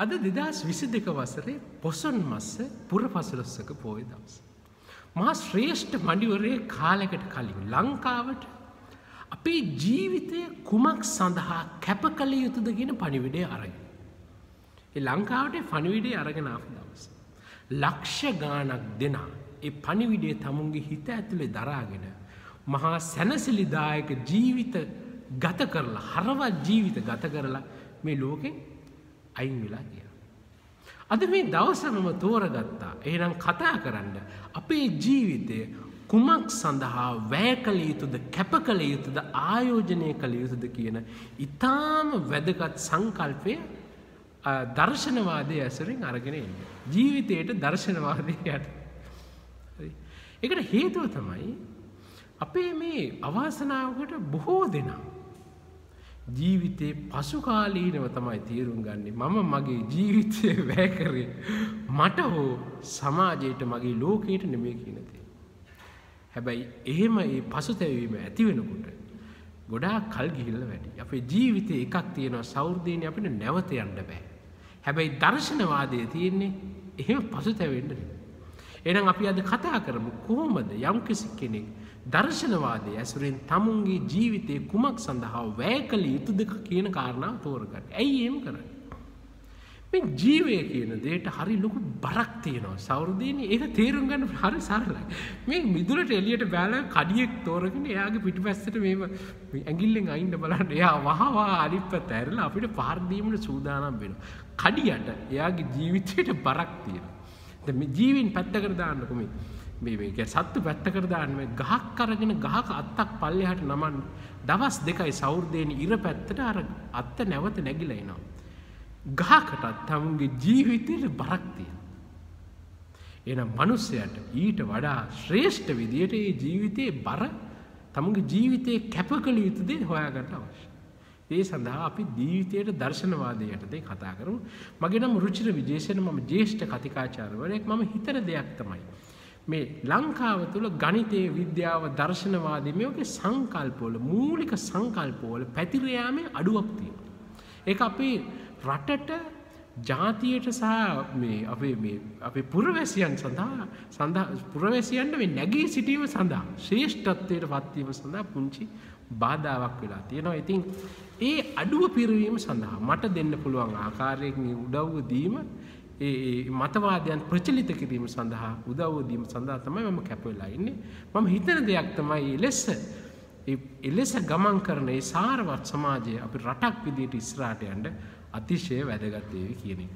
අද 2022 වසරේ පොසොන් මස පුරපසළොස්වක පෝය දවස. මහා ශ්‍රේෂ්ඨ මඩිවරේ කාලයකට කලින් ලංකාවට අපේ ජීවිතය කුමක් සඳහා කැප කළ යුතුද කියන පණිවිඩය අරගෙන. ඒ ලංකාවට පණිවිඩය අරගෙන ආපු දවස. ලක්ෂ ගාණක් දෙනා ඒ පණිවිඩය තමුන්ගේ හිත ඇතුලේ දරාගෙන මහා සැනසිලිදායක ජීවිත ගත කරලා හරවත් ජීවිත ගත කරලා මේ ලෝකෙන් අයින් වෙලා ගියා. අද මේ දවස මම තෝරගත්තා. එහෙනම් කතා කරන්න අපේ ජීවිතය කුමක් සඳහා වැය කළ යුතුද, කැප කළ යුතුද, ආයෝජනය කළ යුතුද කියන ඊටාම වැදගත් සංකල්පය දර්ශනවාදයේ ඇසුරින් අරගෙන ඉන්නේ. ජීවිතයට දර්ශනවාදය යට. ඒකට හේතුව තමයි අපේ මේ අවාසනාවකට බොහෝ දෙනා ජීවිතේ පසු කාලීනව තමයි තීරුම් ගන්නේ මම මගේ ජීවිතය වැය කරේ මට හෝ සමාජයට මගේ ලෝකයට නෙමෙයි කියන දේ. හැබැයි එහෙම මේ පසුතැවීම ඇති වෙනකොට ගොඩාක් කල් ගිහිල්ලා වැඩි. අපේ ජීවිතේ එකක් තියෙනවා සෞර්දීනේ අපිට නැවත යන්න බෑ. හැබැයි දර්ශනවාදයේ තියෙන්නේ එහෙම පසුතැවෙන්න නෙමෙයි. එහෙනම් අපි අද කතා කරමු කොහොමද යම්කිසි කෙනෙක් දර්ශනවාදයේ ඇසුරෙන් තමුන්ගේ ජීවිතේ කුමක් සඳහා වැය කළ යුතුද කියන කාරණාව තෝරගන්න. ඇයි එහෙම කරන්නේ? මේ ජීවය කියන දෙයට හරි ලොකු බරක් තියෙනවා. සෞර්දීනේ ඒක තේරුම් ගන්න හරි සරලයි. මේ මිදුලට එළියට බැලලා කඩියෙක් තෝරගෙන එයාගේ පිටිපස්සට මේව ඇඟිල්ලෙන් අයින්න බලන්න එයා වහවා අනිත් පැත්ත ඇරලා අපිට පාර දීමට සූදානම් වෙනවා. කඩියට එයාගේ ජීවිතේට බරක් තියෙනවා. දැන් මේ ජීවින් පැත්තකට දාන්නකො මේක සත්තු පැත්තකට දාන්න මේ ගහක් අරගෙන ගහක අත්තක් පල්ලෙහාට නමන්න දවස් දෙකයි සෞර්දේනි ඉර පැත්තට අර අත්ත නැවත නැగిලා එනවා. ගහකටත් තමුන්ගේ ජීවිතේට බරක් තියෙනවා. එහෙනම් මිනිස්සයාට ඊට වඩා ශ්‍රේෂ්ඨ විදියට මේ ජීවිතේ බර තමුන්ගේ ජීවිතේ කැපකල යුතු දේ හොයාගන්න අවශ්‍යයි. ඒ සඳහා අපි ජීවිතයට දර්ශනවාදයට දෙය කතා කරමු. මගේ නම රුචිර විජේසේන මම ජ්‍යෙෂ්ඨ කතිකාචාර්යවරයෙක්. මම හිතන දෙයක් තමයි මේ ලංකාව තුළ ගණිතයේ විද්‍යාව දර්ශනවාදී මේ වගේ සංකල්පවල මූලික සංකල්පවල පැතිර යාමේ අඩුවක් තියෙනවා. ඒක අපේ රටට ජාතියට සහ මේ අපේ පුරවැසියන් සඳහා පුරවැසියන්ට මේ නැගී සිටීම සඳහා ශ්‍රේෂ්ඨත්වයට පත්වීම සඳහා පුංචි බාධාවක් වෙලා තියෙනවා. ඉතින් ඒ අඩුව පිරවීම සඳහා මට දෙන්න පුළුවන් ආකාරයකින් උදව්ව දීම ඒ මතවාදයන් ප්‍රචලිත කිරීම සඳහා උදව්ව දීම සඳහා තමයි මම කැප වෙලා ඉන්නේ. මම හිතන දෙයක් තමයි එලෙස ගමන් කරන ඒ සාරවත් සමාජය අපි රටක් විදියට ඉස්සරහට යන්න අතිශය වැදගත් වේවි කියන එක.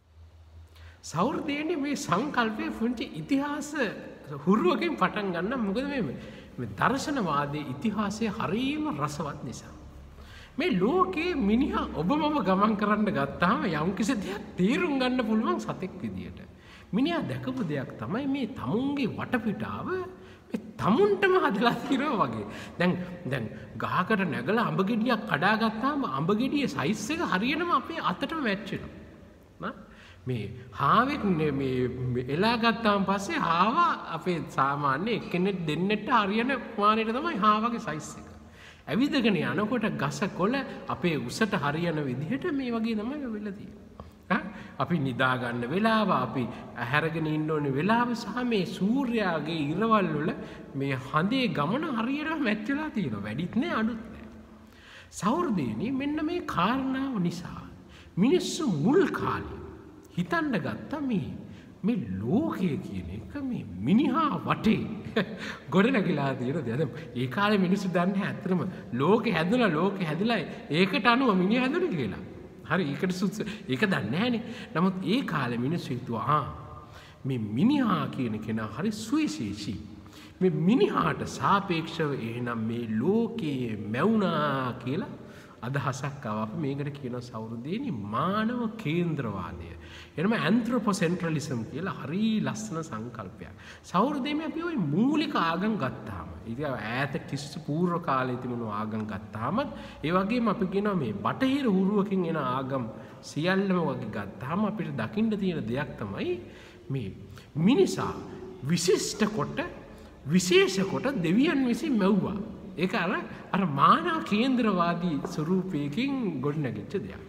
සෞර්දේනේ මේ සංකල්පයේ පුංචි ඉතිහාස හුරුවකින් පටන් ගන්න. මොකද මේ දර්ශනවාදයේ ඉතිහාසය හරිම රසවත් නිසා. මේ ලෝකේ මිනිහා ඔබ මම ගමන් කරන්න ගත්තාම යම්කිසි දෙයක් තීරුම් ගන්න පුළුවන් සතෙක් විදියට. මිනිහා දැකපු දෙයක් තමයි මේ තමුන්ගේ වටපිටාව මේ තමුන්ටම හදලා තියනවා වගේ. දැන් ගහකට නැගලා අඹ ගෙඩියක් කඩා ගත්තාම අඹ ගෙඩියේ සයිස් එක හරියටම අපේ අතටම මැච් වෙනවා. මේ හාවෙක් මේ එලා ගත්තාම පස්සේ හාවා අපේ සාමාන්‍ය එක්කෙනෙක් දෙන්නෙට හරියන ප්‍රමාණයට තමයි හාවගේ සයිස් එක. ඇවිදගෙන යනකොට ගස කොළ අපේ උසට හරියන විදිහට මේ වගේ තමයි වෙලා තියෙන්නේ. අපි නිදා ගන්න වෙලාව, අපි හැරගෙන ඉන්න ඕනේ වෙලාව සහ මේ සූර්යාගේ ඉරවල් වල මේ හඳේ ගමන හරියට මැච් වෙලා තියෙනවා. වැඩිත් නෑ අඩුත් නෑ. සෞර්දේනි මෙන්න මේ කාරණාව නිසා මිනිස්සු මුල් කාලේ හිතන්න ගත්තා මේ ලෝකය කියන එක මේ මිනිහා වටේ ගොඩ නැගිලා තියෙන දෙයක්. ඒ කාලේ මිනිස්සු දන්නේ ඇත්තටම ලෝකෙ හැදලා ඒකට අනුව මිනිහා හැදුනේ කියලා. හරි ඒකට සුසු ඒක දන්නේ නැහනේ. නමුත් ඒ කාලේ මිනිස්සු හිතුවා මේ මිනිහා කියන කෙනා හරි සුවිශේෂී. මේ මිනිහාට සාපේක්ෂව එහෙනම් මේ ලෝකයේ මැවුනා කියලා අදහසක් ආවා. අපි මේකට කියනවා සෞර්දේනි මානව කේන්ද්‍රවාදය. එනම ඇන්ත්‍රොපොසෙන්ට්‍රලිසම් කියලා හරි ලස්සන සංකල්පයක්. සෞර්දේමේ අපි ওই මූලික ආගම් ගත්තාම, ඉතින් ඈත කිසි පූර්ව කාලේ තිබුණු ආගම් ගත්තාම, ඒ වගේම අපි කියනවා මේ බටහිර හුරුවකින් එන ආගම් සියල්ලම වගේ ගත්තාම අපිට දකින්න තියෙන දෙයක් තමයි මේ මිනිසා විශිෂ්ට කොට විශේෂ කොට දෙවියන් විසින් මැව්වා. ඒක අර මානව කේන්ද්‍රවාදී ස්වරූපයකින් ගොඩනැගිච්ච දෙයක්.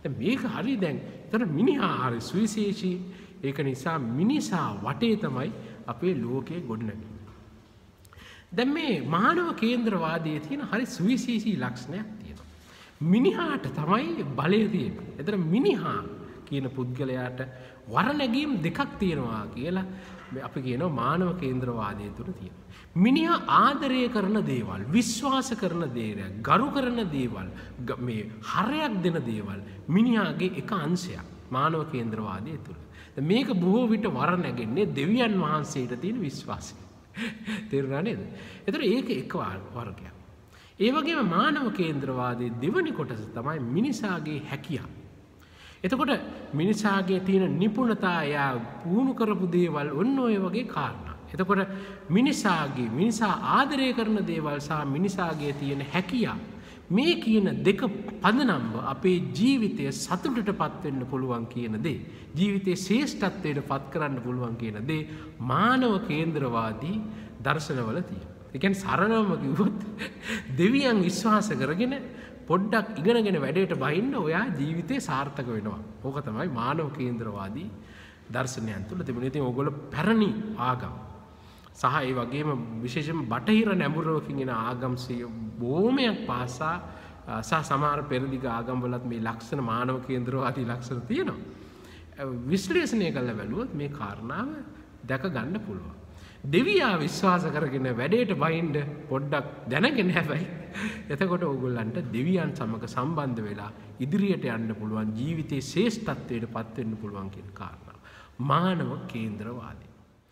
දැන් මේක හරි දැන් එතන මිනිහා හරි සුවිශේෂී. ඒක නිසා මිනිසා වටේ තමයි අපේ ලෝකයේ ගොඩනැගෙන්නේ. දැන් මේ මානව කේන්ද්‍රවාදයේ තියෙන හරි සුවිශේෂී ලක්ෂණයක් තියෙනවා. මිනිහාට තමයි බලය තියෙන්නේ. එතන මිනිහා කියන පුද්ගලයාට වරණැගීම් දෙකක් තියෙනවා කියලා අපි කියනවා මානව කේන්ද්‍රවාදය තුළ තියෙනවා. මිනිහා ආදරය කරන දේවල්, විශ්වාස කරන දේවල්, ගරු කරන දේවල්, මේ හරයක් දෙන දේවල් මිනිහාගේ එක අංශයක් මානව කේන්ද්‍රවාදය තුළ. මේක බොහෝ විට වරණැගෙන්නේ දෙවියන් වහන්සේට තියෙන විශ්වාසය. තේරුණා නේද? එතකොට ඒක එක වර්ගයක්. ඒ වගේම මානව කේන්ද්‍රවාදයේ දෙවැනි කොටස තමයි මිනිසාගේ හැකියාව. එතකොට මිනිසාගේ තියෙන නිපුණතා එයා පුහුණු කරපු දේවල් ඔන්න ඔය වගේ කාරණා. එතකොට මිනිසා ආදරය කරන දේවල් සහ මිනිසාගේ තියෙන හැකියාව මේ කියන දෙක පදනම්ව අපේ ජීවිතය සතුටට පත්වෙන්න පුළුවන් කියන දේ, ජීවිතයේ ශ්‍රේෂ්ඨත්වයට පත් කරන්න පුළුවන් කියන දේ මානව කේන්ද්‍රවාදී දර්ශනවල තියෙනවා. ඒ කියන්නේ සරලවම කිව්වොත් දෙවියන් විශ්වාස කරගෙන පොඩ්ඩක් ඉගෙනගෙන වැඩේට බහින්න ඔයා ජීවිතේ සාර්ථක වෙනවා. ඕක තමයි මානව කේන්ද්‍රවාදී දර්ශනයන් තුළ තිබුණේ. ඉතින් ඕගොල්ලෝ පැරණි ආගම් සහ ඒ වගේම විශේෂයෙන්ම බටහිර නැඹුරුවකින් එන ආගම් බොහොමයක් පාසා සහ සමහර පෙරදිග ආගම්වලත් මේ ලක්ෂණ මානව කේන්ද්‍රවාදී ලක්ෂණ තියෙනවා. විශ්ලේෂණය කරලා බැලුවොත් මේ කාරණාව දැක ගන්න පුළුවන්. දෙවියා විශ්වාස කරගෙන වැඩේට බහින්න පොඩ්ඩක් දැනගෙන හැබැයි එතකොට ඕගොල්ලන්ට දෙවියන් සමග සම්බන්ධ වෙලා ඉදිරියට යන්න පුළුවන්, ජීවිතයේ ශ්‍රේෂ්ඨත්වයට පත් වෙන්න පුළුවන් කියන කාරණාව. මානව කේන්ද්‍රවාදී.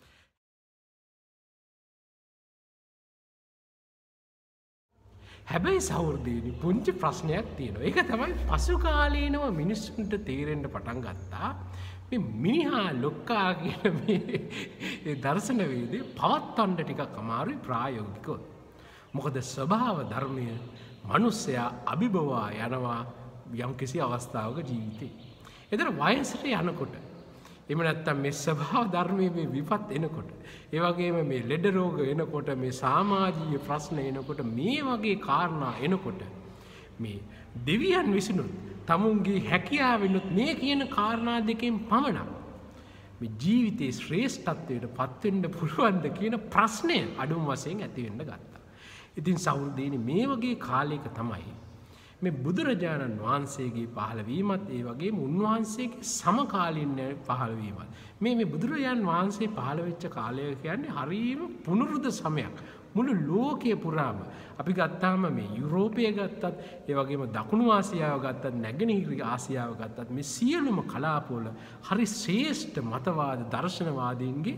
හැබැයි සහෘදීනි පුංචි ප්‍රශ්නයක් තියෙනවා. ඒක තමයි පසු කාලීනව මිනිස්සුන්ට තේරෙන්න පටන් ගත්තා මේ මිනිහා ලොක්කා කියන මේ දර්ශන වේදේ පවත්වන්න ටිකක් අමාරුයි ප්‍රායෝගිකව. මොකද ස්වභාව ධර්මය මිනිස්සයා අභිබවා යනවා යම්කිසි අවස්ථාවක ජීවිතේ. ඒතර වයසට යනකොට එහෙම නැත්නම් මේ ස්වභාව ධර්මයේ මේ විපත් එනකොට, ඒ වගේම මේ ලෙඩ රෝග එනකොට, මේ සමාජීය ප්‍රශ්න එනකොට, මේ වගේ කාරණා එනකොට මේ දෙවියන් විසිනුත් තමුන්ගේ හැකියාවෙනුත් මේ කියන කාරණා දෙකෙන් පමණක් මේ ජීවිතයේ ශ්‍රේෂ්ඨත්වයට පත් වෙන්න පුළුවන්ද කියන ප්‍රශ්නය අඩුම වශයෙන් ඇති වෙන්න ගත්තා. ඉතින් සහෘදීනි මේ වගේ කාලයක තමයි මේ බුදුරජාණන් වහන්සේගේ පහළවීමත් ඒ වගේම උන්වහන්සේගේ සමකාලීන පහළවීමත් මේ බුදුරජාණන් වහන්සේ පහළ වෙච්ච කාලය කියන්නේ හරියම පුනරුද්ධ සමයක්. මුළු ලෝකයේ පුරාම අපි ගත්තාම මේ යුරෝපය ගත්තත්, ඒ වගේම දකුණු ආසියාව ගත්තත්, නැගෙනහිර ආසියාව ගත්තත් මේ සියලුම කලාපවල හරි ශ්‍රේෂ්ඨ මතවාද දර්ශනවාදීන්ගේ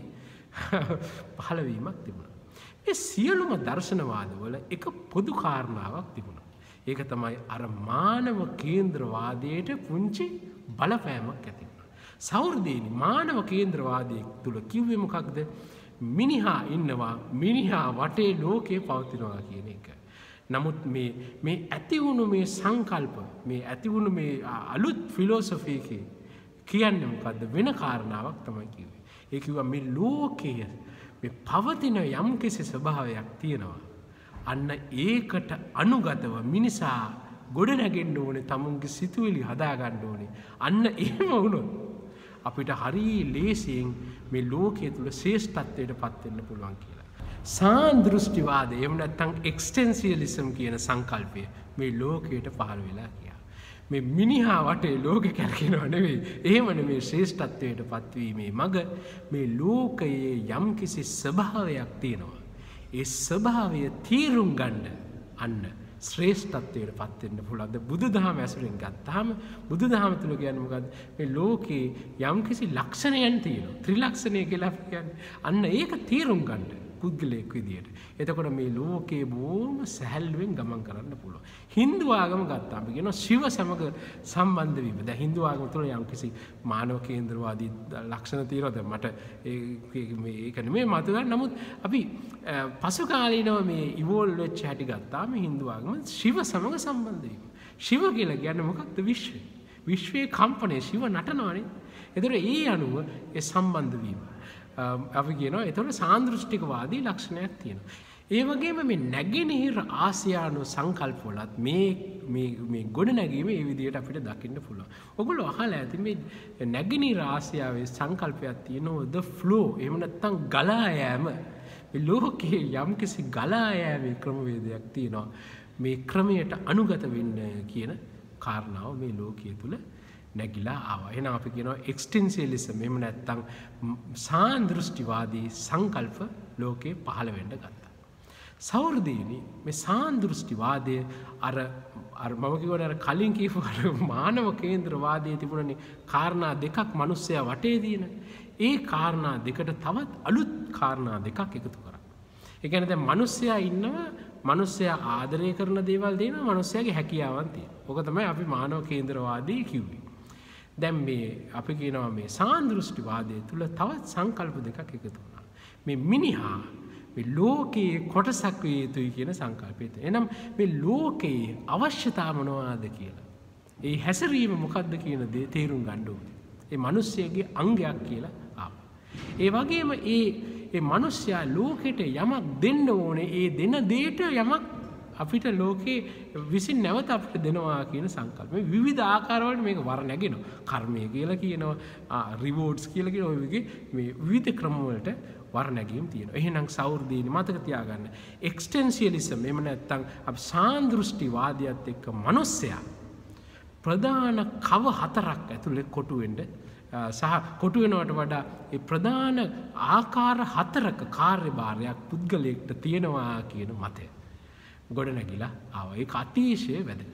පහළවීමක් තිබුණා. මේ සියලුම දර්ශනවාදවල එක පොදු කාරණාවක් තිබුණා. ඒක තමයි අර මානව කේන්ද්‍රවාදයට පුංචි බලපෑමක් ඇති වුණා. සහෘදීනි මානව කේන්ද්‍රවාදයේ තුල කිව්වේ මොකක්ද? මිනිහා ඉන්නවා, මිනිහා වටේ ලෝකේ පවතිනවා කියන එක. නමුත් මේ ඇති වුණු මේ සංකල්ප, මේ ඇති වුණු මේ අලුත් ෆිලොසොෆි කියන්නේ මොකද්ද? වෙන කාරණාවක් තමයි කිව්වේ. ඒ කිව්වා මේ ලෝකයේ මේ පවතින යම්කිසි ස්වභාවයක් තියෙනවා. අන්න ඒකට අනුගතව මිනිසා ගොඩ නැගෙන්න ඕනේ, තමුන්ගේ සිතුවිලි හදා ගන්න ඕනේ. අන්න එහෙම වුණොත් අපිට හරි ලේසියෙන් මේ ලෝකයේ තුල ශ්‍රේෂ්ඨත්වයට පත් වෙන්න පුළුවන් කියලා. සාන්දෘෂ්ටිවාදය එහෙම නැත්නම් එක්ස්ටෙන්සියලිසම් කියන සංකල්පය මේ ලෝකයට පහළ වෙලා ගියා. මේ මිනිහා වටේ ලෝකෙ කැරකෙනව නෙවෙයි. එහෙම නෙමෙයි ශ්‍රේෂ්ඨත්වයට පත්වීමේ මඟ මේ ලෝකයේ යම්කිසි ස්වභාවයක් තියෙනවා. ඒ ස්වභාවය තීරුම් ගන්න අන්න ශ්‍රේෂ්ඨත්වයට පත් වෙන්න පුළුවන්. බුදුදහම ඇසුරෙන් ගත්තාම බුදුදහම තුල කියන්නේ මොකද්ද? මේ ලෝකේ යම්කිසි ලක්ෂණයන් තියෙනවා. ත්‍රිලක්ෂණය කියලා අපි කියන්නේ. අන්න ඒක තීරුම් ගන්න පුද්ගලයෙක් විදියට. එතකොට මේ ලෝකේ බොහොම සැහැල්ලුවෙන් ගමන් කරන්න පුළුවන්. හින්දු ආගම ගත්තාම අපි කියනවා ශිව සමග සම්බන්ධ වීම. දැන් හින්දු ආගම තුල යම්කිසි මානව කේන්ද්‍රවාදී ලක්ෂණ තියෙනවා. දැන් මට ඒක නෙමෙයි මතක. නමුත් අපි පසු කාලීනව මේ ඉවෝල්ව් වෙච්ච හැටි ගත්තාම හින්දු ආගම ශිව සමග සම්බන්ධ වීම. ශිව කියලා කියන්නේ මොකක්ද? විශ්වය. විශ්වයේ කම්පනය ශිව නටනවානේ. ඒතර ඒ අනුව ඒ සම්බන්ධ වීම අපි කියනවා. ඒතකොට සාන්දෘෂ්ටිකවාදී ලක්ෂණයක් තියෙනවා. ඒ වගේම මේ නැගෙනහිර ආසියානු සංකල්පවලත් මේ ගොඩනැගීම ඒ විදිහට අපිට දකින්න පුළුවන්. ඔයගොල්ලෝ අහලා ඇති මේ නැගෙනහිර ආසියාවේ සංකල්පයක් තියෙනවා the flow. එහෙම නැත්නම් ගලා යෑම. මේ ලෝකයේ යම්කිසි ගලා යෑමේ ක්‍රමවේදයක් තියෙනවා. මේ ක්‍රමයට අනුගත වෙන්න කියන කාරණාව මේ ලෝකයේ තුල නැగిලා ආවා. එහෙනම් අපි කියනවා එක්ස්ටෙන්සියලිසම්. එහෙම නැත්නම් සාන්දෘෂ්ටිවාදී සංකල්ප ලෝකේ පහළ වෙන්න ගත්තා. සෞර්දීනි මේ සාන්දෘෂ්ටිවාදය අර මම කියවනේ අර කලින් කියපු මානව කේන්ද්‍රවාදයේ තිබුණනේ කාරණා දෙකක් මිනිස්සයා වටේ දින. ඒ කාරණා දෙකට තවත් අලුත් කාරණා දෙකක් එකතු කරා. ඒ කියන්නේ දැන් මිනිස්සයා ඉන්නවා මිනිස්සයා ආදරය කරන දේවල් දෙනවා මිනිස්සයාගේ හැකියාවන් තියෙනවා. ඕක තමයි අපි මානව කේන්ද්‍රවාදී කිව්වේ. දැන් මේ අපි කියනවා මේ සාන්දෘෂ්ටිවාදයේ තුල තවත් සංකල්ප දෙකක් එකතු වුණා. මේ මිනිහා මේ ලෝකයේ කොටසක් විය යුතුයි කියන සංකල්පය. එනම් මේ ලෝකයේ අවශ්‍යතාව මොනවාද කියලා. ඒ හැසිරීම මොකක්ද කියන දේ තේරුම් ගන්න ඕනේ. ඒ මිනිස්සයාගේ අංගයක් කියලා ආවා. ඒ වගේම ඒ මිනිස්සයා ලෝකෙට යමක් දෙන්න ඕනේ. ඒ දෙන දෙයට යමක් අපිට ලෝකේ විසින් නැවත අපිට දෙනවා කියන සංකල්ප. මේ විවිධ ආකාරවලට මේක වර නැගෙනවා. කර්මය කියලා කියනවා, රිවෝඩ්ස් කියලා කියනවා. ඔය වගේ මේ විවිධ ක්‍රම වලට වර නැගීම් තියෙනවා. එහෙනම් සෞර්දීනි මතක තියාගන්න. එක්ස්ටෙන්සියලිසම් එහෙම නැත්නම් අපි සාන්දෘෂ්ටිවාදයත් එක්ක මිනිස්සයා ප්‍රධාන කව හතරක් ඇතුලේ කොටු වෙන්න සහ කොටු වෙනවට වඩා ඒ ප්‍රධාන ආකාර හතරක කාර්යභාරයක් පුද්ගලයෙක්ට තියෙනවා කියන මතය ගොඩනැගිලා ආවා. ඒක අතිශය වැදගත්.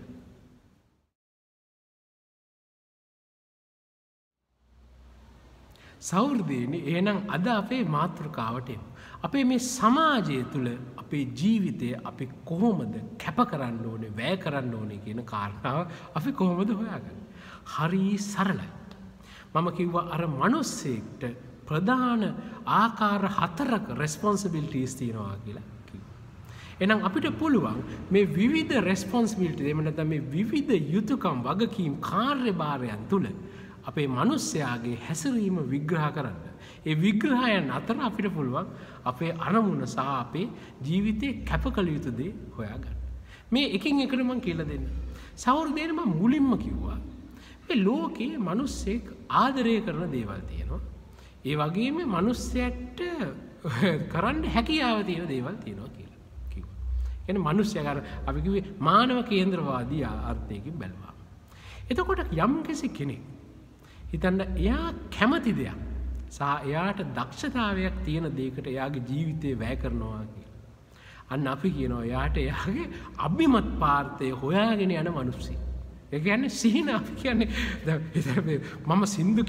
සෞර්දීනි එහෙනම් අද අපේ මාතෘකාවට එමු. අපේ මේ සමාජය තුළ අපේ ජීවිතය අපි කොහොමද කැප කරන්න ඕනේ, වැය කරන්න ඕනේ කියන කාරණාව අපි කොහොමද හොයාගන්නේ? හරි සරලයි. මම කිව්වා අර මිනිස්සෙක්ට ප්‍රධාන ආකාර හතරක රෙස්පොන්සිබිලිටිස් තියෙනවා කියලා. එහෙනම් අපිට පුළුවන් මේ විවිධ රෙස්පොන්සිබිලිටි එහෙම නැත්නම් මේ විවිධ යුතුයකම් වගකීම් කාර්යභාරයන් තුල අපේ මිනිස්යාගේ හැසිරීම විග්‍රහ කරන්න. ඒ විග්‍රහයන් අතර අපිට පුළුවන් අපේ අරමුණ සහ අපේ ජීවිතේ කැප කළ යුතු දේ හොයාගන්න. මේ එකින් එකට මම කියලා දෙන්න. සෞර්දේන මම මුලින්ම කිව්වා මේ ලෝකේ මිනිස්සෙක් ආදරය කරන දේවල් තියෙනවා. ඒ වගේම මිනිස්සයාට කරන්න හැකියාව තියෙන දේවල් තියෙනවා කියලා. කියන්නේ මිනිස්සයා අපි කිව්වේ මානව කේන්ද්‍රවාදී අර්ථයකින් බැලුවා. එතකොට යම්කිසි කෙනෙක් හිතන්න එයා කැමති දෙයක් සහ එයාට දක්ෂතාවයක් තියෙන දෙයකට එයාගේ ජීවිතේ වැය කරනවා කියලා. අන්න අපි කියනවා එයාට එයාගේ අභිමත් පාර්ථය හොයාගෙන යන මිනිස්සෙක්. ඒ කියන්නේ සිහින අපි කියන්නේ මම සින්දු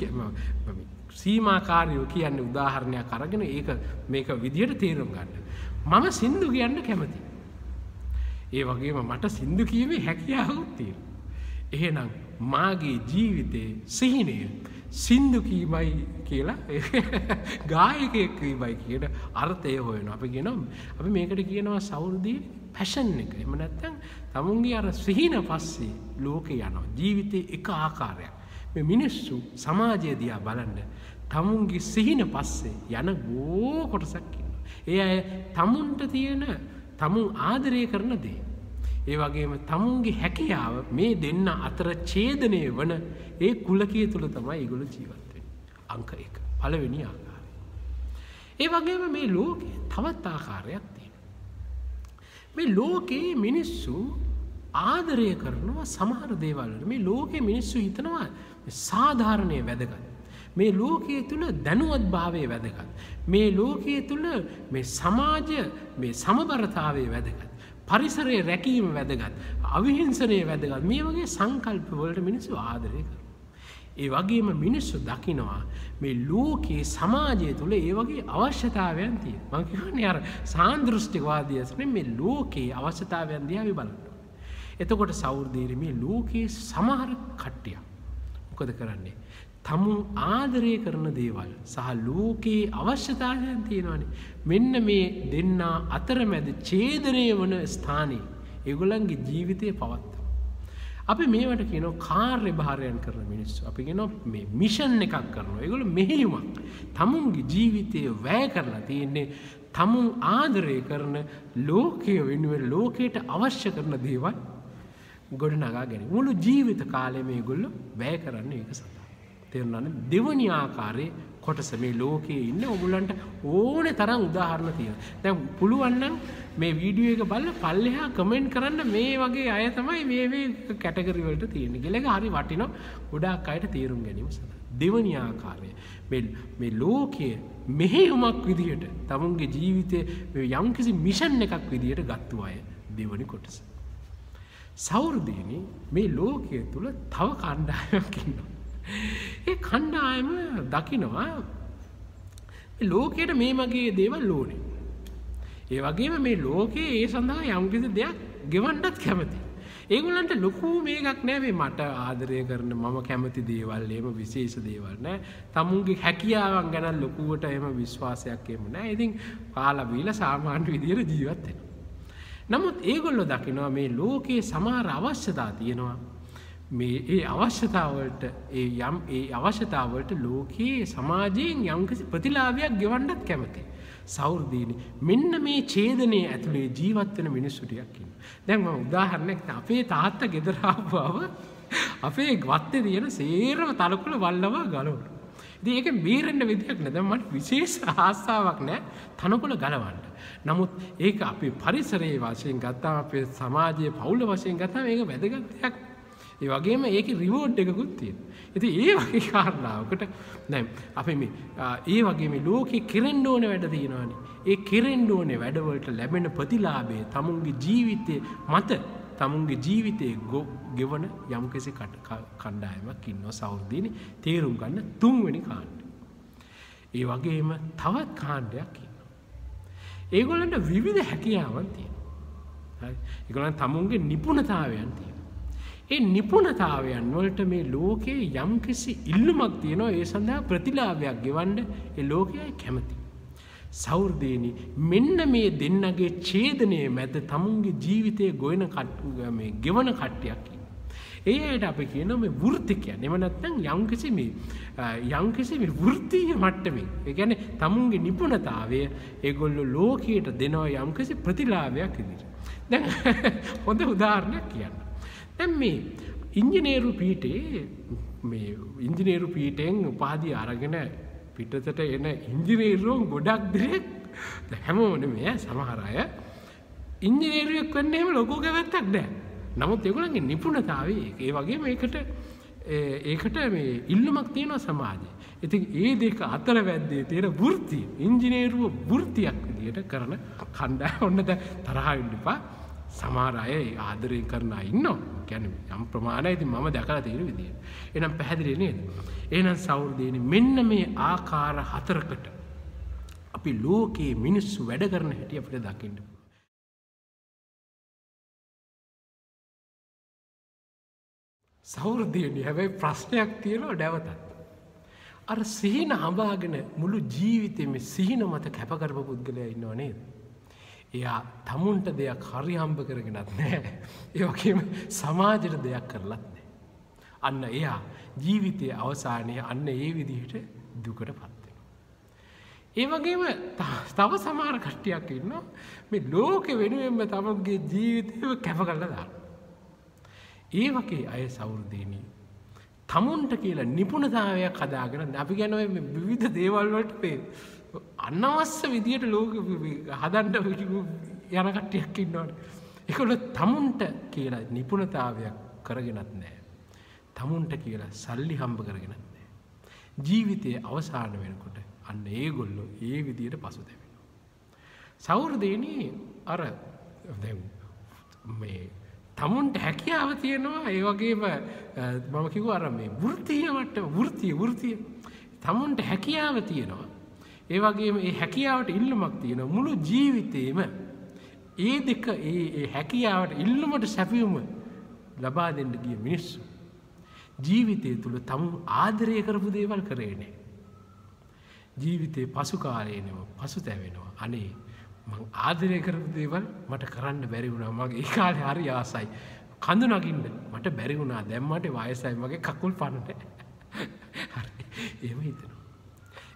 සීමාකාරයෝ කියන්නේ උදාහරණයක් අරගෙන ඒක මේක විදියට තේරුම් ගන්න. මම සින්දු කියන්න කැමතියි. ඒ වගේම මට සින්දු කියීමේ හැකියාවක් තියෙනවා. එහෙනම් මාගේ ජීවිතේ සිහිනය සින්දු කීමයි කියලා ගායකයෙක් වීමයි කියන අර්ථය හොයනවා. අපි කියනවා අපි මේකට කියනවා සෞර්දී පැෂන් එක. එහෙම නැත්නම් තමුන්ගේ අර සිහින පස්සේ ලෝකේ යනවා. ජීවිතේ එක ආකාරයක්. මේ මිනිස්සු සමාජය දිහා බලන්න තමුන්ගේ සිහින පස්සේ යන බොහෝ කොටසක් ඉන්නවා. ඒ අය තමුන්ට තියෙන තමුන් ආදරය කරන දේ. ඒ වගේම තමුන්ගේ හැකියාව මේ දෙන්න අතර ඡේදනය වන ඒ කුලකයේ තුල තමයි ඒගොල්ලෝ ජීවත් වෙන්නේ. අංක 1. පළවෙනි ආකාරය. ඒ වගේම මේ ලෝකේ තවත් ආකාරයක් තියෙනවා. මේ ලෝකේ මිනිස්සු ආදරය කරනවා සමහර දේවල් වල. මේ ලෝකේ මිනිස්සු හිතනවා සාධාරණයේ වැදගත්. මේ ලෝකයේ තුල දැනුවත්භාවයේ වැදගත්. මේ ලෝකයේ තුල මේ සමාජ මේ සමබරතාවයේ වැදගත්. පරිසරයේ රැකීම වැදගත්. අවිහිංසනයේ වැදගත්. මේ වගේ සංකල්ප වලට මිනිස්සු ආදරය කරනවා. ඒ වගේම මිනිස්සු දකිනවා මේ ලෝකයේ සමාජය තුල ඒ වගේ අවශ්‍යතාවයන් තියෙනවා. මම කියන්නේ අර සාන්දෘෂ්ටිවාදීයස්නේ මේ ලෝකයේ අවශ්‍යතාවයන් දිහා අපි බලන්න. එතකොට සෞර්දීරි මේ ලෝකයේ සමහර කට්ටිය මොකද කරන්නේ? තමුන් ආදරය කරන දේවල් සහ ලෝකයේ අවශ්‍යතාවයන් තියෙනවානේ. මෙන්න මේ දෙන්න අතරමැද ඡේදනය වන ස්ථානයේ ඒගොල්ලන්ගේ ජීවිතය පවත්වනවා. අපි මේවට කියනවා කාර්යභාරයන් කරන මිනිස්සු. අපි කියනවා මේ මිෂන් එකක් කරනවා. ඒගොල්ලෝ මෙහෙයුමක්. තමුන්ගේ ජීවිතය වැය කරලා තියෙන්නේ තමුන් ආදරය කරන ලෝකයේ වෙනුවෙන් ලෝකයට අවශ්‍ය කරන දේවල් ගොඩනගා ගැනීම. මුළු ජීවිත කාලෙම මේගොල්ලෝ වැය කරන්නේ ඒක සඳහා. තේරුණානේ? දෙවනි ආකාරයේ කොටස මේ ලෝකයේ ඉන්න ඔයගොල්ලන්ට ඕනේ තරම් උදාහරණ තියෙනවා. දැන් පුළුවන් නම් මේ වීඩියෝ එක බලලා පල්ලෙහා කමෙන්ට් කරන්න මේ වගේ අය තමයි මේ කැටගරි වලට තියෙන්නේ කියලා. ඒක හරි වටිනවා ගොඩාක් අයට තේරුම් ගැනීම සඳහා. දෙවනි ආකාරය මේ ලෝකයේ මෙහෙයුමක් විදියට තමුන්ගේ ජීවිතේ යම්කිසි මිෂන් එකක් විදියට ගත්තු අය දෙවනි කොටස. සෞර්දීනි මේ ලෝකයේ තුල තව කණ්ඩායමක් ඉන්නවා. ඒ කණ්ඩායම දකිනවා මේ ලෝකයට මේ මගේ දේවල් ඕනේ. ඒ වගේම මේ ලෝකයේ ඒ සඳහා යම්කිසි දෙයක් ගෙවන්නත් කැමතියි. ඒගොල්ලන්ට ලොකු මේකක් නෑ මේ මට ආදරය කරන මම කැමති දේවල් එහෙම විශේෂ දේවල් නෑ. තමුන්ගේ හැකියාවන් ගැන ලොකුවට එහෙම විශ්වාසයක් එහෙම නෑ. ඉතින් කාලා බීලා සාමාන්‍ය විදියට ජීවත් වෙනවා. නමුත් ඒගොල්ලෝ දකිනවා මේ ලෝකයේ සමහර අවශ්‍යතා තියෙනවා. මේ ඒ අවශ්‍යතාවලට ඒ අවශ්‍යතාවලට ලෝකයේ සමාජයෙන් යම්කිසි ප්‍රතිලාභයක් ගෙවන්නත් කැමතියි. සෞර්දීනි මෙන්න මේ ඡේදනයේ ඇතුලේ ජීවත් වෙන මිනිස්සු ටිකක් ඉන්නවා. දැන් මම උදාහරණයක් අපේ තාත්තා ගෙදර ආවම අපේ වත්තේ තියෙන සේරම තලකුල වල්ලවා ගලවනවා. ඉතින් ඒකෙන් බේරෙන්න විදියක් නෑ. දැන් මට විශේෂ ආසාවක් නෑ තනකොළ ගලවන්න. නමුත් ඒක අපේ පරිසරයේ වශයෙන් ගත්තාම අපේ සමාජයේ පවුල වශයෙන් ගත්තාම මේක වැදගත් දෙයක්. ඒ වගේම ඒකේ රිවෝඩ් එකකුත් තියෙනවා. ඉතින් ඒ වගේ කාරණාවකට දැන් අපි මේ ඒ වගේ මේ ලෝකේ කෙරෙන්න ඕන වැඩ තියෙනවානේ. ඒ කෙරෙන්න ඕනේ වැඩවලට ලැබෙන ප්‍රතිලාභය තමුන්ගේ ජීවිතේ මත තමුන්ගේ ජීවිතේ ගෙවන යම්කිසි කණ්ඩායමක් ඉන්නවා සෞර්දීනි. තේරුම් ගන්න තුන්වෙනි කාණ්ඩය. ඒ වගේම තවත් කාණ්ඩයක් ඉන්නවා. ඒගොල්ලන්ට විවිධ හැකියාවන් තියෙනවා. හරි. ඒගොල්ලන් තමුන්ගේ නිපුණතාවයන් තියෙනවා. ඒ නිපුණතාවයන් වලට මේ ලෝකයේ යම්කිසි ඉල්ලුමක් තියෙනවා. ඒ සඳහා ප්‍රතිලාභයක් ගෙවන්න ඒ ලෝකයයි කැමති. සෞර්දීනි මෙන්න මේ දෙන්නගේ ඡේදනයේ මැද තමුන්ගේ ජීවිතයේ ගොයන මේ ගෙවන කට්ටියක් ඉන්නවා. ඒ අයට අපි කියනවා මේ වෘත්තිකයන්. එහෙම නැත්නම් යම්කිසි මේ වෘත්තීය මට්ටමේ. ඒ කියන්නේ තමුන්ගේ නිපුණතාවය ඒගොල්ලෝ ලෝකයට දෙනවා යම්කිසි ප්‍රතිලාභයක් විදිහට. දැන් හොඳ උදාහරණයක් කියන්න. දැන් මේ ඉංජිනේරු පීඨයෙන් උපාධිය අරගෙන පිටතට එන ඉංජිනේරුවෝ ගොඩක් දෙනෙක් හැමෝම නෙමෙයි සමහර අය ඉංජිනේරුවෙක් වෙන්න එහෙම ලොකු කැමැත්තක් නැහැ. නමුත් ඒගොල්ලන්ගේ නිපුණතාවය ඒ වගේම ඒකට මේ ඉල්ලුමක් තියෙනවා සමාජයේ. ඉතින් ඒ දෙක අතර වැද්දේ තියෙන වෘත්තිය ඉංජිනේරුව වෘත්තියක් විදියට කරන කණ්ඩායම ඔන්න දැන් තරහ වෙන්න එපා. සමහර අය ආදරය කරන අය ඉන්නවා. කියන්නේ යම් ප්‍රමාණයක් ඉතින් මම දැකලා තියෙන විදියට. එහෙනම් පැහැදිලි නේද? එහෙනම් සෞර්දීනි මෙන්න මේ ආකාර හතරකට අපි ලෝකයේ මිනිස්සු වැඩ කරන හැටි අපිට දකින්න පුළුවන්. සෞර්දීනි හැබැයි ප්‍රශ්නයක් තියෙනවා නැවතත්. අර සිහින හඹාගෙන මුළු ජීවිතේම සිහින මත කැප කරපු පුද්ගලයා ඉන්නව නේද? එයා තමුන්ට දෙයක් හරි හම්බ කරගෙනත් නැහැ. ඒ වගේම සමාජයට දෙයක් කරලත් නැහැ. අන්න එයා ජීවිතයේ අවසානයේ අන්න ඒ විදිහට දුකටපත් වෙනවා. ඒ වගේම තව සමහර කට්ටියක් ඉන්නවා මේ ලෝකෙ වෙනුවෙන්ම තමන්ගේ ජීවිතේම කැප කරලා දානවා. ඒ වගේ අය සෞර්දීනි තමුන්ට කියලා නිපුණතාවයක් හදාගෙන අපි කියනවා මේ විවිධ දේවල් වලට මේ අනවශ්‍ය විදියට ලෝක හදන්න යන කට්ටියක් ඉන්නවනේ. ඒකවල තමුන්ට කියලා නිපුණතාවයක් කරගෙනත් නැහැ. තමුන්ට කියලා සල්ලි හම්බ කරගෙනත් නැහැ. ජීවිතයේ අවසාන වෙනකොට අන්න ඒගොල්ලෝ ඒ විදියට පසුතැවෙනවා. සෞර්දීනි අර දැන් මේ තමුන්ට හැකියාව තියෙනවා. ඒ වගේම මම කිව්වා අර මේ වෘත්තීය මට්ටම වෘත්තීය තමුන්ට හැකියාව තියෙනවා. ඒ වගේම ඒ හැකියාවට ඉල්ලුමක් තියෙනවා. මුළු ජීවිතේම ඒ දෙක ඒ හැකියාවට ඉල්ලුමට සැපයුම ලබා දෙන්න ගිය මිනිස්සු ජීවිතය තුල තමුන් ආදරය කරපු දේවල් කරේ නැහැ. ජීවිතේ පසු කාලේනම පසුතැවෙනවා. අනේ මං ආදරය කරපු දේවල් මට කරන්න බැරි වුණා. මගේ ඒ කාලේ හරි ආසයි. කඳු නගින්න මට බැරි වුණා. දැන් මට වයසයි මගේ කකුල් පනට. හරි. එහෙම හිතනවා.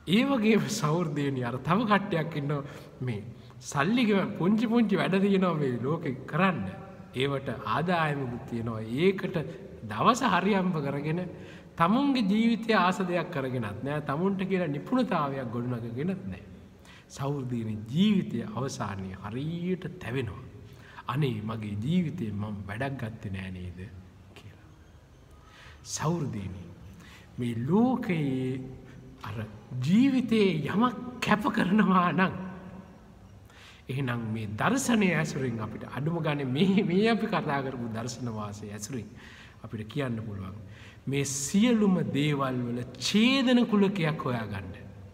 ඒ වගේම සෞර්දේනි අර තව කට්ටියක් ඉන්නවා මේ සල්ලි පුංචි පුංචි වැඩ තියෙනවා මේ ලෝකේ කරන්න. ඒවට ආදායමකුත් තියෙනවා. ඒකට දවස හරියම්බ කරගෙන තමුන්ගේ ජීවිතය ආස දෙයක් කරගෙනත් නෑ. තමුන්ට කියලා නිපුණතාවයක් ගොඩනගගෙනත් නෑ. සෞර්දේනි ජීවිතය අවසානයේ හරියට තැවෙනවා. අනේ මගේ ජීවිතේ මම වැඩක් ගත්තේ නෑ නේද කියලා. සෞර්දේනි මේ ලෝකයේ අර ජීවිතේ යමක් කැප කරනවා නම් එහෙනම් මේ දර්ශනය ඇසුරින් අපිට අඩුම ගානේ මේ අපි කතා කරපු දර්ශන වාසය ඇසුරින් අපිට කියන්න පුළුවන් මේ සියලුම දේවල් වල ඡේදන කුලකයක් හොයාගන්න.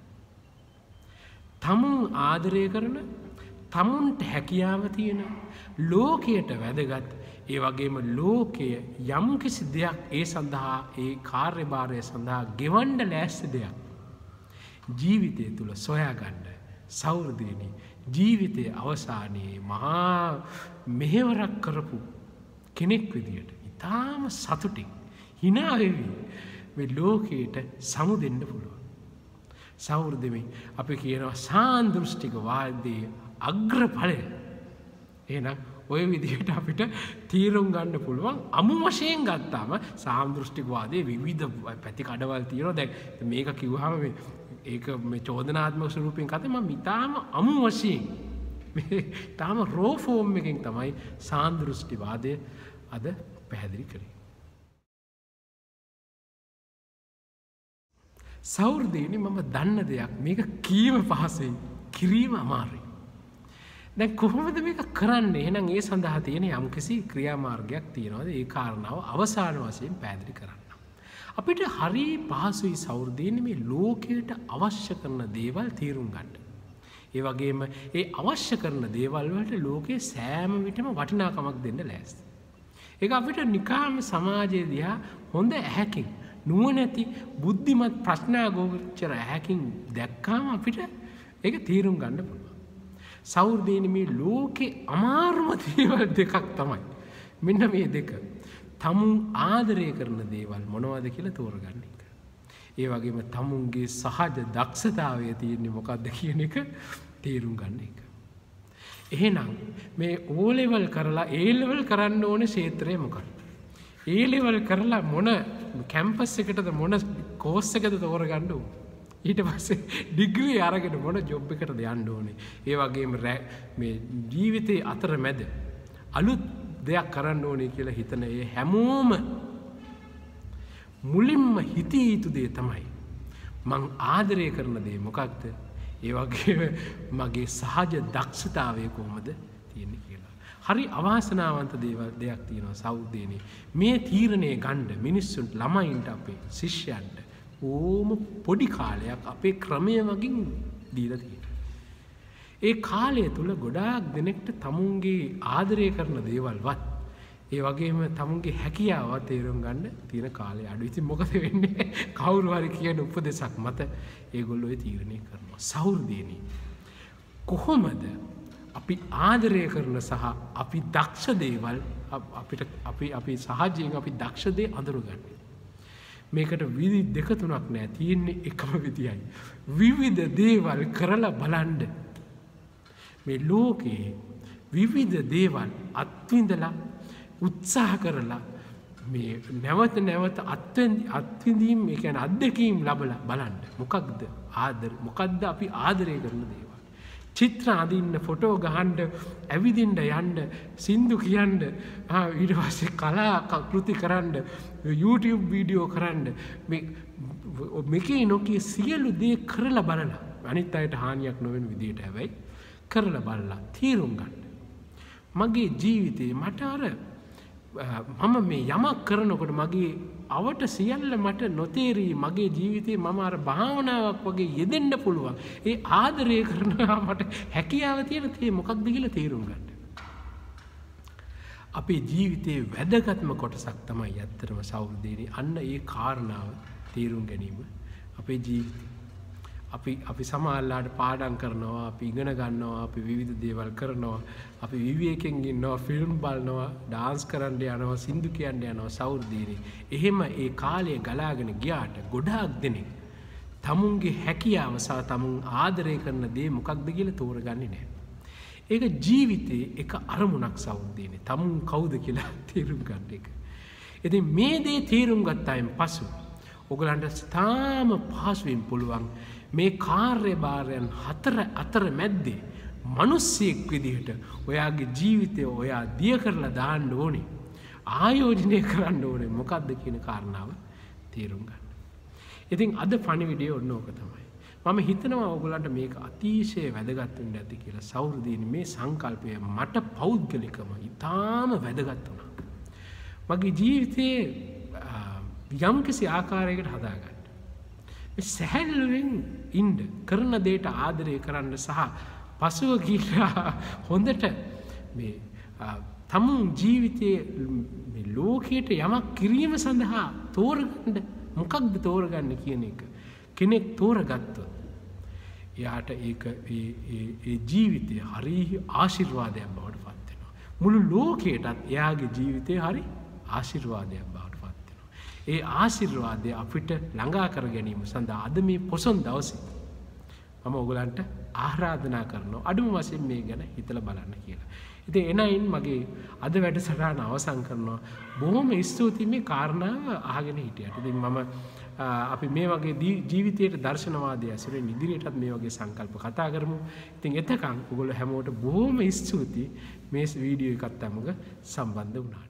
තමුන් ආදරය කරන තමුන්ට හැකියාව තියෙන ලෝකයට වැදගත් ඒ වගේම ලෝකය යම්කිසි දෙයක් ඒ සඳහා ඒ කාර්යභාරය සඳහා ගෙවන්න ලෑස්ති දෙයක් ජීවිතය තුළ සොයාගන්න. සෞර්දේනි ජීවිතයේ අවසානයේ මහා මෙහෙවරක් කරපු කෙනෙක් විදියට ඉතාම සතුටින් hina වෙවි මේ ලෝකයට සමු දෙන්න පුළුවන්. සෞර්දෙමි අපි කියනවා සාන්දෘෂ්ටික වාදයේ අග්‍රඵලය. එහෙනම් ඔය විදිහට අපිට තීරුම් ගන්න පුළුවන්. අමු වශයෙන් ගත්තාම සාන්දෘෂ්ටික වාදයේ විවිධ පැති කඩවල් තියෙනවා. දැන් මේක කිව්වහම ඒක මේ චෝදනාත්මක ස්වරූපයෙන් කතා මම ඊටාම අමු වශයෙන් මේ ඊටාම රෝ ෆෝම් එකකින් තමයි සාන්දෘෂ්ටි වාදය අද පැහැදිලි කරේ. සෞර්දේනි මම දන්න දෙයක් මේක කීම පහසුයි කිරීම අමාරුයි. දැන් කොහොමද මේක කරන්නේ? එහෙනම් ඒ සඳහා තියෙන යම්කිසි ක්‍රියාමාර්ගයක් තියෙනවාද? ඒ කාරණාව අවසාන වශයෙන් පැහැදිලි කරන්න. අපිට හරි පහසුයි සෞර්දේනි මේ ලෝකයට අවශ්‍ය කරන දේවල් තීරුම් ගන්න. ඒ වගේම ඒ අවශ්‍ය කරන දේවල් වලට ලෝකයේ සෑම විටම වටිනාකමක් දෙන්න ලෑස්ති. ඒක අපිට නිකාම සමාජයේ දිහා හොඳ ඇහැකින් නුවණැති බුද්ධිමත් ප්‍රඥාගෝචර ඇහැකින් දැක්කාම අපිට ඒක තීරුම් ගන්න පුළුවන්. සෞර්දේනි මේ ලෝකේ අමාරුම දේවල් දෙකක් තමයි. මෙන්න මේ දෙක. තමුන් ආදරය කරන දේවල් මොනවද කියලා තෝරගන්න එක. ඒ වගේම තමුන්ගේ සහජ දක්ෂතාවය තියෙන්නේ මොකක්ද කියන එක තීරුම් ගන්න එක. එහෙනම් මේ O level කරලා A level කරන්න ඕනේ ක්ෂේත්‍රය මොකක්ද? A level කරලා මොන කැම්පස් එකටද මොන කෝස් එකද තෝරගන්න ඕනේ? ඊට පස්සේ ඩිග්‍රී අරගෙන මොන ජොබ් එකටද යන්න ඕනේ? ඒ වගේම මේ ජීවිතයේ අතරමැද අලුත් දෙයක් කරන්න ඕනේ කියලා හිතන ඒ හැමෝම මුලින්ම හිතිය යුතු දේ තමයි මං ආදරය කරන දේ මොකක්ද? ඒ වගේම මගේ සහජ දක්ෂතාවය කොහොමද තියෙන්නේ කියලා. හරි අවාසනාවන්ත දෙයක් තියෙනවා සෞර්දේනි. මේ තීරණය ගන්න මිනිස්සුන්ට ළමයින්ට අපේ ශිෂ්‍යයන්ට ඕම පොඩි කාලයක් අපේ ක්‍රමය වගින් දීලා තියෙනවා. ඒ කාලය තුල ගොඩාක් දෙනෙක්ට තමුන්ගේ ආදරය කරන දේවල්වත් ඒ වගේම තමුන්ගේ හැකියාව තේරුම් ගන්න තියෙන කාලය අඩු. ඉතින් මොකද වෙන්නේ? කවුරු හරි කියන උපදේශක් මත ඒගොල්ලෝ ඒ තීරණය කරනවා. සෞර්දේනි කොහොමද අපි ආදරය කරන සහ අපි දක්ෂ දේවල් අපිට අපි සහජයෙන් අපි දක්ෂ දේ අඳුරගන්නේ? මේකට විදි දෙක තුනක් නෑ. තියෙන්නේ එකම විදියයි. විවිධ දේවල් කරලා බලන්න. මේ ලෝකයේ විවිධ දේවල් අත්විඳලා උත්සාහ කරලා මේ නැවත නැවත අත්විඳීම් ඒ කියන්නේ අත්දැකීම් ලබලා බලන්න. මොකක්ද අපි ආදරය කරන දේවල්? චිත්‍ර අඳින්න, ෆොටෝ ගහන්න, ඇවිදින්න යන්න, සින්දු කියන්න, ඊට පස්සේ කලා කෘති කරන්න, YouTube වීඩියෝ කරන්න, මේකේ නොකිය සියලු දේ කරලා බලලා අනිත් අයට හානියක් නොවන විදිහට හැබැයි කරලා බලලා තීරුම් ගන්න. මගේ ජීවිතේ මට මම මේ යමක් කරනකොට මගේ අවට සියල්ල මට නොතේරී මගේ ජීවිතේ මම අර භාවනාවක් වගේ යෙදෙන්න පුළුවන්. ඒ ආදරය කරනවා මට හැකියාව තියෙන තේ මොකක්ද කියලා තීරුම් ගන්න. අපේ ජීවිතයේ වැදගත්ම කොටසක් තමයි ඇත්තටම සෞර්දේනි. අන්න ඒ කාරණාව තීරුම් ගැනීම අපේ ජීවිතේ. අපි සමාල්ලාට පාඩම් කරනවා, අපි ඉගෙන ගන්නවා, අපි විවිධ දේවල් කරනවා, අපි විවේකයෙන් ඉන්නවා, ෆිල්ම් බලනවා, ඩාන්ස් කරන්න යනවා, සින්දු කියන්න යනවා සෞර්දේනි. එහෙම ඒ කාලය ගලාගෙන ගියාට ගොඩාක් දෙනෙක් තමුන්ගේ හැකියාව සහ තමුන් ආදරය කරන දේ මොකක්ද කියලා තෝරගන්නේ නැහැ. ඒක ජීවිතේ එක අරමුණක් සවුන්දේනේ. තමුන් කවුද කියලා තේරුම් ගන්න එක. ඉතින් මේ දේ තේරුම් ගත්තායින් පසු ඔයගලන්ට තාම පහසුවෙන් පුළුවන් මේ කාර්යභාරයන් හතර අතර මැද්දේ මිනිස්සෙක් විදිහට ඔයාගේ ජීවිතය ඔයා දිය කරලා දාන්න ඕනේ. ආයෝජනය කරන්න ඕනේ මොකක්ද කියන කාරණාව තේරුම් ගන්න. ඉතින් අද පණිවිඩය ඔන්න ඕක තමයි. මම හිතනවා ඔයගලන්ට මේක අතිශය වැදගත් වෙන්න ඇති කියලා. සෞරදීනි මේ සංකල්පය මට පෞද්ගලිකව ඉතාම වැදගත් වුණා. මගේ ජීවිතයේ යම්කිසි ආකාරයකට හදාගන්න. මේ සැහැල්ලුවෙන් ඉන්න කරන දේට ආදරය කරන්න සහ පසුව ගිහිලා හොඳට මේ තමුන් ජීවිතයේ මේ ලෝකයට යමක් කිරීම සඳහා තෝරගන්න මොකක්ද තෝරගන්න කියන එක කෙනෙක් තෝරගත්තොත් එයාට ඒක ඒ ජීවිතය හරි ආශිර්වාදයක් බවට පත් වෙනවා. මුළු ලෝකයටත් එයාගේ ජීවිතය හරි ආශිර්වාදයක් බවට පත් වෙනවා. ඒ ආශිර්වාදය අපිට ළඟා කර ගැනීම සඳහා අද මේ පොසොන් දවසේ මම ඔයගලන්ට ආරාධනා කරනවා අඩුම වශයෙන් මේ ගැන හිතලා බලන්න කියලා. ඉතින් එනයින් මගේ අද වැඩසටහන අවසන් කරනවා. බොහොම ස්තුතියි මේ කාරණාව අහගෙන හිටියට. ඉතින් මම අපි මේ වගේ ජීවිතයේ දර්ශනවාදය ඇසුරෙන් ඉදිරියටත් මේ වගේ සංකල්ප කතා කරමු. ඉතින් එතකන් ඔයගොල්ලෝ හැමෝට බොහොම ස්තුතියි මේ වීඩියෝ එකත් සමග සම්බන්ධ වුණාට.